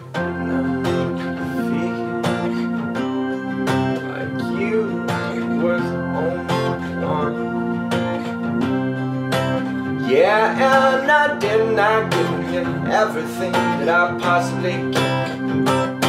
Yeah, and I did not give you everything that I possibly can.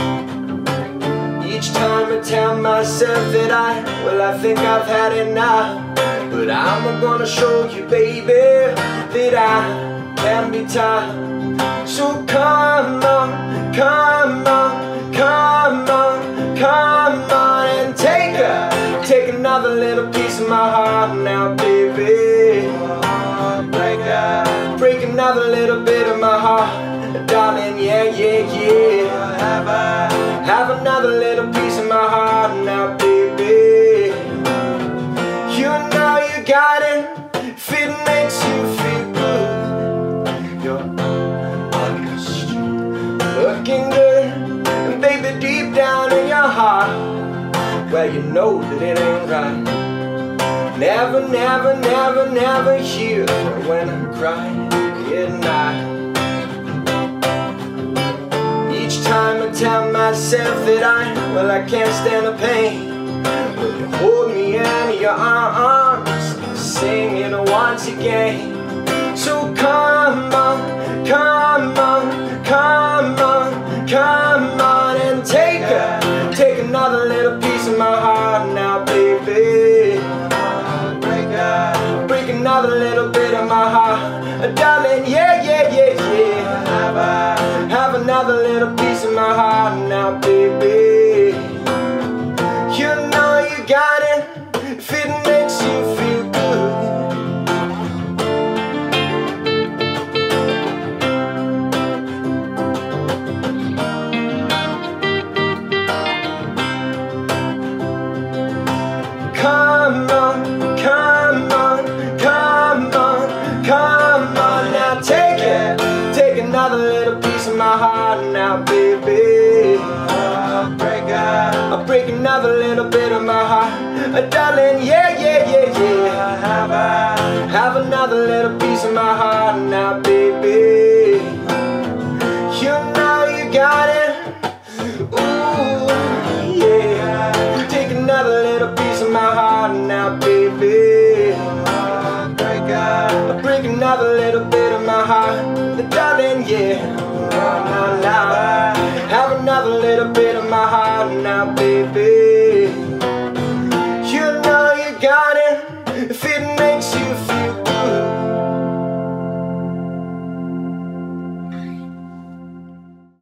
Each time I tell myself that I think I've had enough. But I'm gonna show you, baby, that I can be tough. So come on, come on, come on, come on, and take another little piece of my heart now, baby. Break another little bit of my heart, darling, yeah, yeah, yeah. Have another little piece of my heart now, baby. You know you got it, if it makes you feel good. You're on the street, looking good, and baby, deep down in your heart, well, you know that it ain't right. Never, never, never, never hear when I cry at night. Each time I tell myself that I can't stand the pain. Will you hold me in your arms, sing it once again. So come on, come on, come on, come on, and take another little piece of my heart now, baby. Break another little bit of my heart, darling, yeah, yeah, yeah, yeah. Have another little piece of my heart now, baby. You know you got it, if it makes you feel good. Come on, come on, come on, come on, now take another little piece of my heart now, baby. I'll break another little bit of my heart, darling, yeah, yeah, yeah, yeah. Have another little piece of my heart now, baby. You know you got it, ooh, yeah. Take another little piece of my heart now, baby. I'll break another little bit of my heart, darling, yeah. Now, now, now. Have another little bit of my heart now, baby.